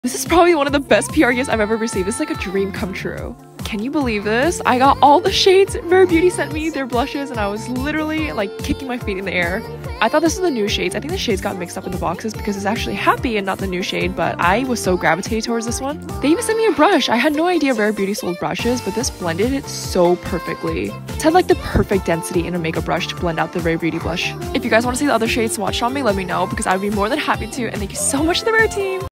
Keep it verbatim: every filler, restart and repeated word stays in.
This is probably one of the best P R gifts I've ever received. It's like a dream come true. Can you believe this? I got all the shades Rare Beauty sent me, their blushes, and I was literally like kicking my feet in the air. I thought this was the new shades. I think the shades got mixed up in the boxes because it's actually Happy and not the new shade, but I was so gravitated towards this one. They even sent me a brush. I had no idea Rare Beauty sold brushes, but this blended it so perfectly. It had like the perfect density in a makeup brush to blend out the Rare Beauty blush. If you guys want to see the other shades swatched on me, let me know because I'd be more than happy to, and thank you so much to the Rare team!